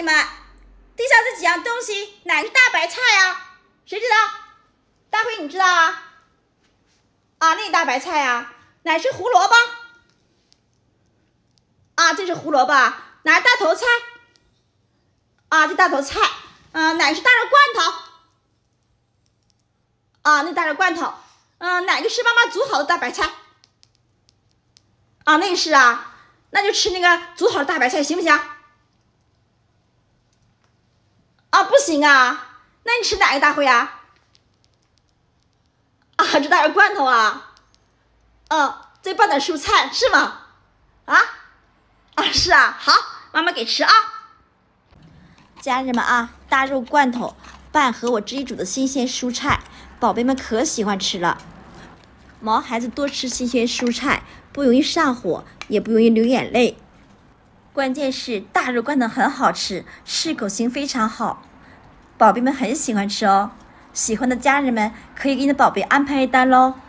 们，地上这几样东西哪个是大白菜啊？谁知道？大辉你知道啊？啊，那大白菜啊，哪是胡萝卜？啊，这是胡萝卜，哪是大头菜？啊，这大头菜，哪是大肉罐头？啊，那大肉罐头，哪个是妈妈煮好的大白菜？啊，那是啊，那就吃那个煮好的大白菜行不行？啊，不行啊，那你吃哪个大辉啊？啊，这大肉罐头啊，再拌点蔬菜是吗？是啊，好，妈妈给吃啊。家人们啊，大肉罐头拌和我自己煮的新鲜蔬菜，宝贝们可喜欢吃了。毛孩子多吃新鲜蔬菜，不容易上火，也不容易流眼泪。关键是大肉罐头很好吃，适口性非常好，宝贝们很喜欢吃哦。喜欢的家人们可以给你的宝贝安排一单喽。